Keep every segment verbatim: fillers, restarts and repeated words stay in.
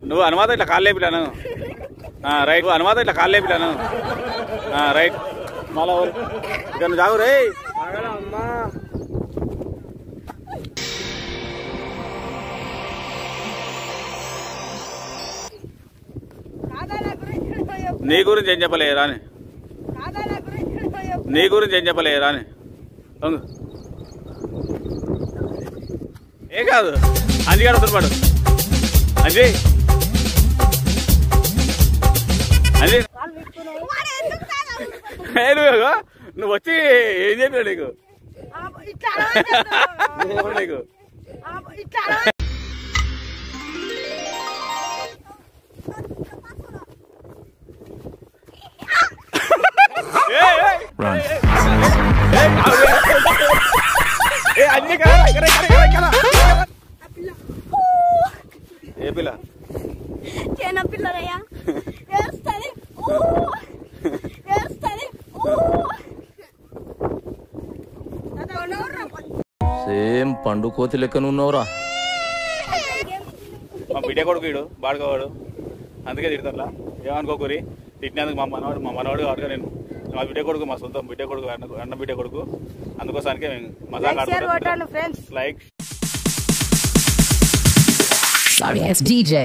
నువ్వు అనుమాత ఇట్లా కాళ్ళు లేపిలాను రైట్ అనుమాత ఇట్లా కాళ్ళు లేపిలాను రైట్ మళ్ళా ఇక్కడ నువ్వు జాగు రే నీ గురించి ఏం చెప్పలేదు రాని నీ గురించి ఏం చెప్పలేదు రాని ఏం కాదు అంజిగాడు వస్తున్నాడు అంజీ అంజీ నువ్వు నువ్వు వచ్చి ఏం చెప్పావు నీకు నీకు అన్ని ఏ పిల్ల పిల్లరయ్యా సేమ్ పండు కోతి లెక్కన ఉన్నవరా మా బిడ్డ కొడుకు వీడు బాడుకోవాడు అందుకే తిడతారా ఏమనుకోకూరి తిట్టినందుకు మా మనవాడు మా మనవాడు కాబట్టి నేను మా బిడ్డ కొడుకు మా సొంతం బిడ్డ కొడుకు అన్న అన్న బిడ్డ కొడుకు అందుకోసానికే మేము మజాక్ ఆడుకుంటాం like Sorry, it's D J.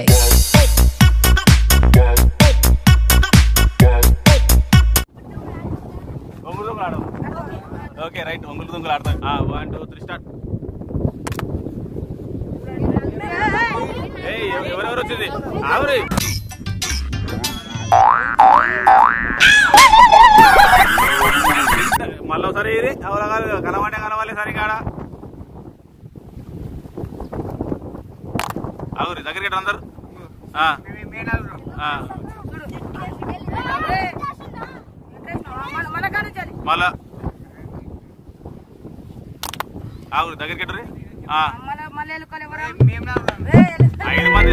ఒంగుడు దుంగులు ఆడు ఓకే రైట్ ఒంగుడు దుంగులు ఆడతాం వన్ టూ త్రీ స్టార్ట్ ఏయ్ ఎవరెవరు వచ్చింది ఆవురి మళ్ళీ ఒకసారి ఇది ఎవరు కనవాడే కనవాలి సరిగా ఆవురి దగ్గరికి అందరు మళ్ళా ఆవురి దగ్గరికి ఎట్టరు ఐదు మంది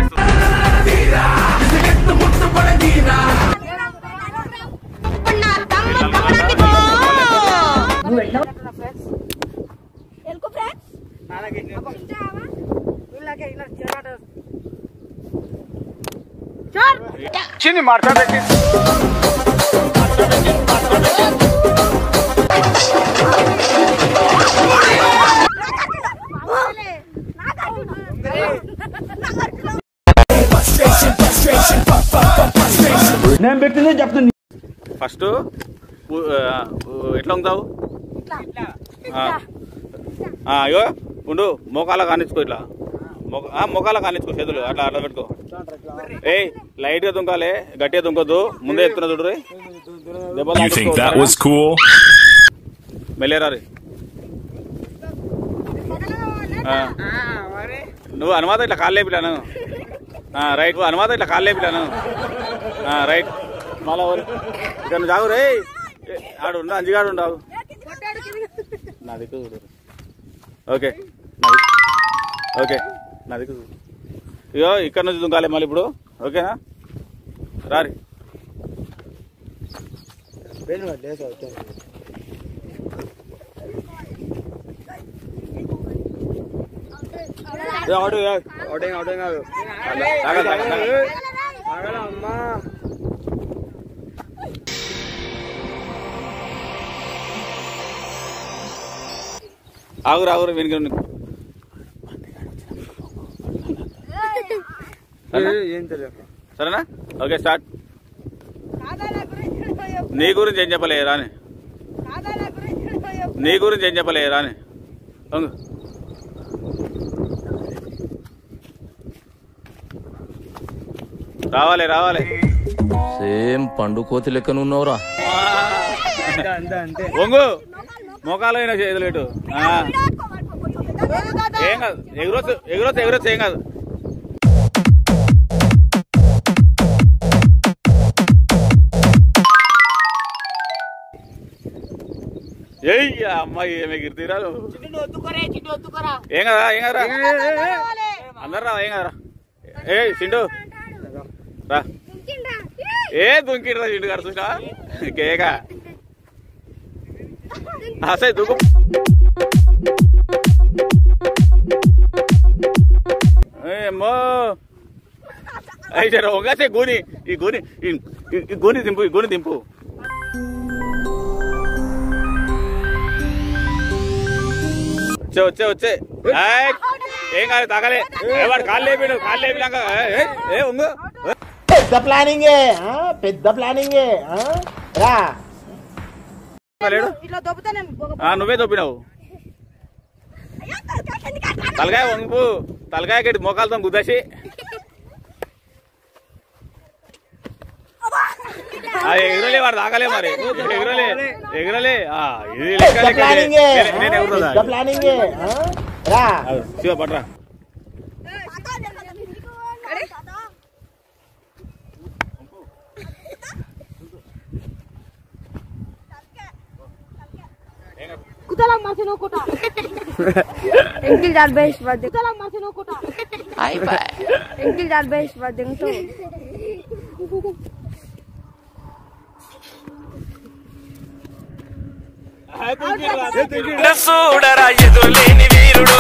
చిన్ని మాట్లాడండి నేను పెట్టిందే చెప్తాను ఫస్ట్ ఎట్లా ఉంటావు అయ్యో ఉండు మోకాల కానిచ్చుకో ఇట్లా మోకాల కానిచ్చుకో చేతులు అట్లా అట్లా పెట్టుకో ఏ లైట్ గా దుంకాలే గట్టిగా దుంకొద్దు ముందే ఎత్తున్నా చూడు మెల్లేరా నువ్వు అనుమాత ఇట్లా కాళ్ళు లేపిలాను రైట్ అనుమాత ఇట్లా కాళ్ళు లేపిలాను రైట్ మళ్ళా ఇక్కడ నువ్వు జాగు రే ఆడు ఉండు అంజిగాడు ఉండవు నా దిక్కు చూడు ఓకే ఓకే నా దిక్కు చూడు ఇగో ఇక్కడ నుంచి దుంకాలి మళ్ళీ ఇప్పుడు ఓకేనా రారి ఆగురు ఆగురు వెనుక సరేనా ఓకే స్టార్ట్ నీ గురించి ఏం చెప్పలే రాని నీ గురించి ఏం చెప్పలే రాని రావాలి రావాలి సేమ్ పండు కోతి లెక్కన ఉన్నవరా ఒంగు మోకాలు అయినా చేతులేటు ఏం కాదు ఎగురొచ్చు ఎగురొచ్చు ఎగురొచ్చు ఏం కాదు ఏయ్ అమ్మాయి ఏమి గిరితీరాలు ఏం కదా ఏం కదరా అందరు రా ఏం కదరా ఏ చిండు రా ఏ దుంకిడ్రా చిండు గారు చూసా కేక అసలు దుంకు ఏమో అయితే ఒకసే గోని ఈ గోని ఈ గోని దింపు ఈ గోని దింపు వచ్చే వచ్చే వచ్చే ఏం కాదు తగలే వాడు కాళ్ళు లేపాడు కాళ్ళు లేపినాక ఏ ఉంగు పెద్ద ప్లానింగ్ పెద్ద ప్లానింగ్ రా నువ్వే దొబ్బినావు తలకాయ వంపు తలకాయ కట్టి మోకాలతో గుద్దేసి ఎగరలే వాడు తాగలే మరి ఎగరలే ఎగరలే శివ పట్రా Engkil dar base badeng. Salam masih no kota. Ay ba. Engkil dar base badeng tu. చూడరా ఎదులేని వీరుడు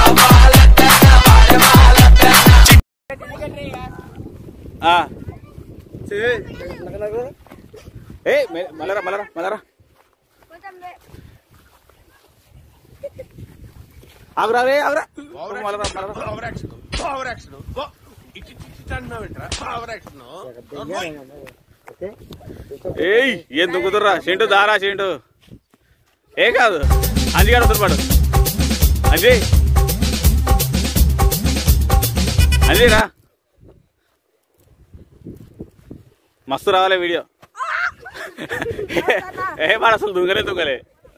ఏ మలరా మలరా మలరా ఆగురా రే ఆగురా మలరా మలరా ఏయ్ ఎందుకు కుదర్రా చెంటు దారా చెంటు ఏ కాదు అంజిగాడు వస్తుంది పాడు అంజీ అంజీరా మస్తు రావాలే వీడియో ఏ పాడు అసలు దుంగలే దుంగలే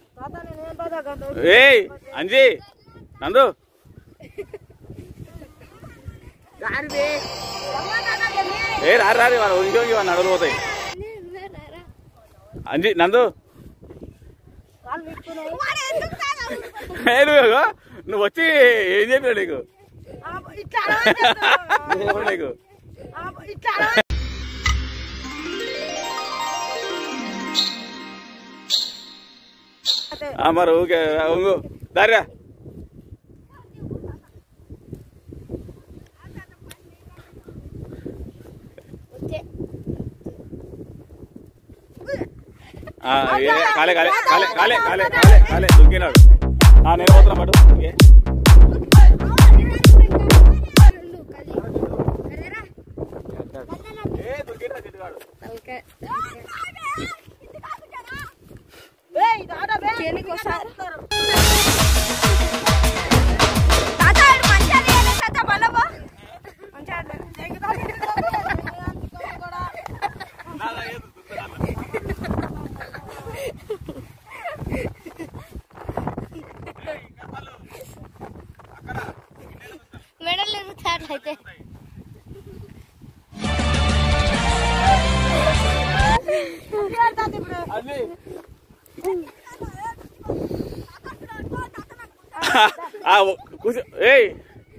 ఏయ్ అంజీ నందు ఏ రారు రారు వాళ్ళు ఇంకో వాళ్ళు నడులు పోతాయి అంజీ నందు నువ్వు వచ్చి ఏం చెప్పినా నీకు నీకు మరి ఓకే దారిరా కాలే కాలే కాలే కాలే కాలే కాలే కాలే దుంకినాడు నేను పోతున్నా పట్టు కూర్చో ఏయ్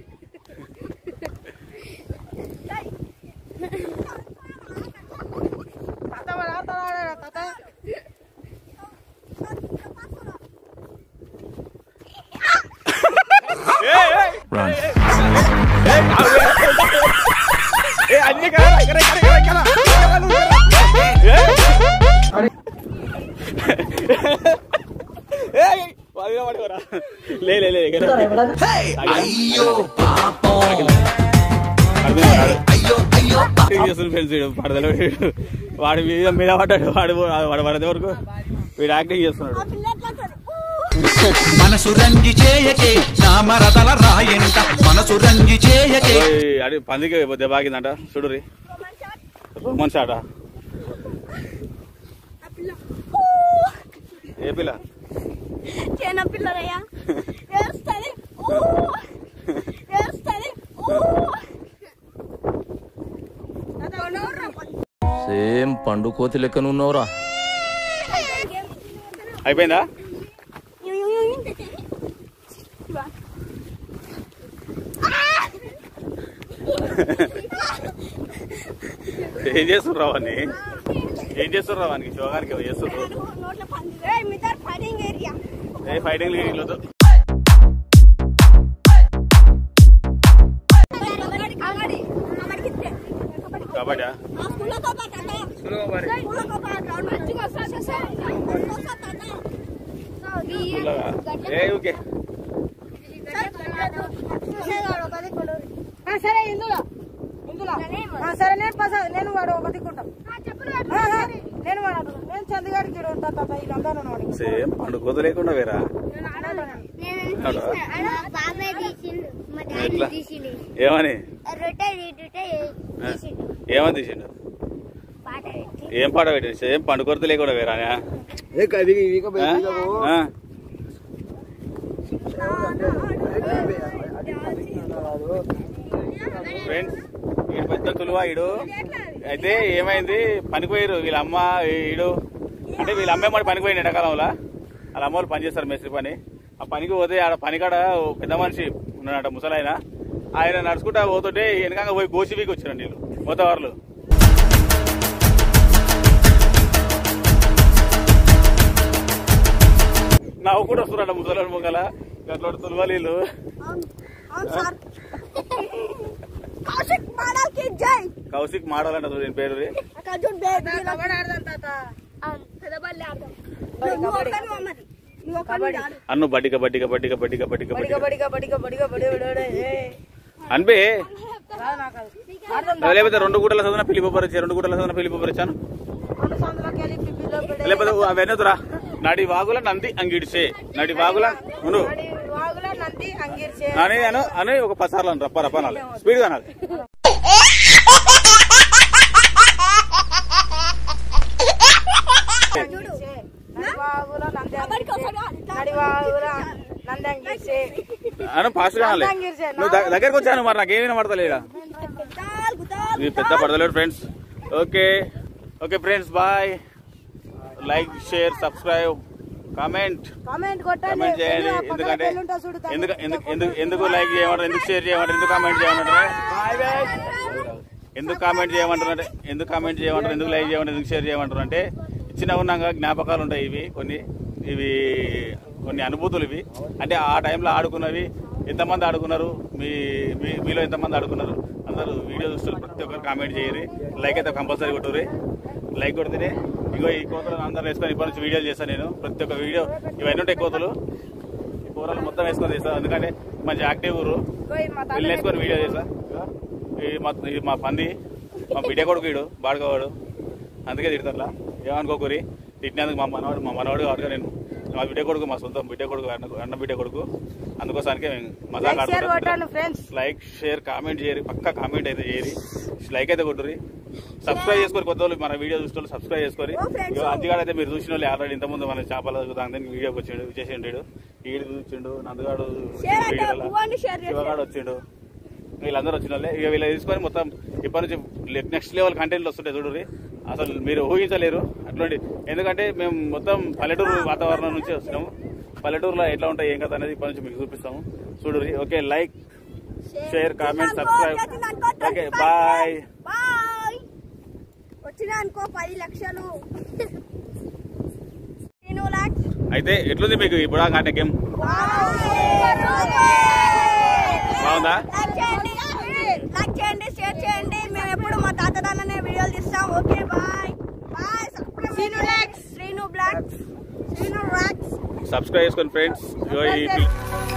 అన్ని కదా ఇక్కడ ఇక్కడ ఇక్కడ లే లే లే పడదలు వాడి మీద మీద పడ్డాడు వాడు వాడు పడదే వరకు వీడు యాక్టింగ్ చేస్తున్నాడు మనసు రంగి చేయకే నామరదల రాయంట మనసు రంగి చేయకే అది పందికి దెబాకిందంట చూడురి మనిషి ఆట ఏ పిల్ల సేమ్ పండు కోతి లెక్కనున్నావురా అయిపోయిందా ఏం చేస్తున్నావు అని ఏం చేస్తున్నావు అని శివగారికి చేస్తున్నారు ఏ ఫైటింగ్ లేదు కబడ్డీ ఏ ఓకే సరే ఇందులో ఇందులో సరే నేను నేను వాడు ఒక దిక్కుంటాం నేను వాడు నేను చంద్రగాడికి ఉంటా తాత వీళ్ళందరూ సేమ్ పండుగ లేకుండా వేరా ఏమని ఏమని తీసిండు ఏం పాట పెట్టి సేమ్ పండుగ లేకుండా వేరా ఫ్రెండ్స్ ఈడు పెద్ద తులువా ఈడు అయితే ఏమైంది పనిపోయారు వీళ్ళ అమ్మ ఈడు అంటే వీళ్ళ అమ్మే మరి పనిపోయింది ఎండాకాలంలో వాళ్ళ అమ్మ వాళ్ళు పని చేస్తారు మేస్త్రి పని ఆ పనికి పోతే ఆడ పనికాడ పెద్ద మనిషి ఉన్నాడట ముసలాయన ఆయన నడుచుకుంటా పోతుంటే వెనకంగా పోయి గోసిబీకి వచ్చారండి వీళ్ళు పోతావాళ్ళు నవ్వు కూడా వస్తున్నాడు ముసలాడు మొక్కల గట్ల తులవాలి వీళ్ళు కౌశిక్ మోడల్ అంట దీని పేరు అన్ను బడ్డి కబడ్డీ కబడ్డీ కబడ్డీ కబడ్డీ కబడ్డీ అనిపే లేకపోతే రెండు గుడ్డల చదివిన పిలిపరిచా రెండు గుడ్డల చదివిన పిలిపరిచాను లేకపోతే అవెన్నదురా నడి వాగుల నంది అంగిడిసే నడి వాగుల ఉండు అని అను అని ఒక పసార్లు అని రప్ప రప్ప అనాలి స్పీడ్ గా అనాలి అను ఫాస్ట్ గా అనాలి నువ్వు దగ్గరకు వచ్చాను మరి నాకేమైనా పడతలేదా ఇది పెద్ద పడతలేడు friends okay okay friends bye like share subscribe comment comment చేయండి ఎందుకంటే ఎందుకు ఎందుకు లైక్ చేయమంటారు ఎందుకు షేర్ చేయమంటారు ఎందుకు కామెంట్ చేయమంటారు ఎందుకు కామెంట్ చేయమంటారు అంటే ఎందుకు కామెంట్ చేయమంటారు ఎందుకు లైక్ చేయమంటారు ఎందుకు షేర్ చేయమంటారు అంటే చిన్న ఉన్నాక జ్ఞాపకాలు ఉంటాయి ఇవి కొన్ని ఇవి కొన్ని అనుభూతులు ఇవి అంటే ఆ టైంలో ఆడుకున్నవి ఎంతమంది ఆడుకున్నారు మీ మీలో ఎంతమంది ఆడుకున్నారు అందరూ వీడియో చూస్తారు ప్రతి ఒక్కరు కామెంట్ చేయరు లైక్ అయితే కంపల్సరీ కొట్టుర్రి లైక్ కొడితేనే ఇగో ఈ కోతలు అందరూ వేసుకొని ఇప్పటి నుంచి వీడియోలు చేస్తాను నేను ప్రతి ఒక్క వీడియో ఇవన్నీ ఉంటాయి కోతలు ఈ కూరలు మొత్తం వేసుకొని చేస్తాను ఎందుకంటే మంచి యాక్టివ్ ఊరు వీళ్ళు వేసుకొని వీడియో చేస్తా ఇది మా పంది మా బిడ్డ కొడుకు వీడు బాడుకోవాడు అందుకే తిడతారులా ఏమనుకోకూరి తిట్టినందుకు మా మనవాడు మా మనవాడు కాబట్టి నేను మా బిడ్డ కొడుకు మా సొంతం బిడ్డ కొడుకు అన్న బిడ్డ కొడుకు అందుకోసానికి మజాక్ ఆడుకుంటాను లైక్ షేర్ కామెంట్ చేయరు పక్కా కామెంట్ అయితే చేయరు లైక్ అయితే కొట్టుర్రి సబ్స్క్రైబ్ చేసుకొని కొత్త వాళ్ళు మన వీడియో చూసిన సబ్స్క్రైబ్ చేసుకొని అంజిగాడు అయితే మీరు చూసిన వాళ్ళు ఆల్రెడీ ఇంతకుముందు మన చేపల దాని వీడియోకి వచ్చిండు విచేసిండు ఈడు చూసిండు నందుగాడు శివగాడు వచ్చిండు వీళ్ళందరూ వచ్చిన వాళ్ళే ఇక వీళ్ళు తీసుకొని మొత్తం ఇప్పటి నుంచి నెక్స్ట్ లెవెల్ కంటెంట్లు వస్తుంటాయి చూడుర్రి అసలు మీరు ఊహించలేరు అట్లాంటి ఎందుకంటే మేము మొత్తం పల్లెటూరు వాతావరణం నుంచి వస్తున్నాము పల్లెటూరులో ఎట్లా ఉంటాయి ఏం కదా అనేది ఇప్పటి నుంచి మీకు చూపిస్తాము చూడుర్రి okay like share comment subscribe okay bye వచ్చినా అనుకో పది లక్షలు అయితే ఎట్లుంది మీకు ఇప్పుడు అంటే గేమ్ బాగుందా లైక్ చేయండి షేర్ చేయండి మేము ఎప్పుడు మా తాత దాన్ని వీడియోలు తీస్తాం okay bye bye Srinu blocks Srinu blocks Srinu blocks subscribe చేసుకోండి ఫ్రెండ్స్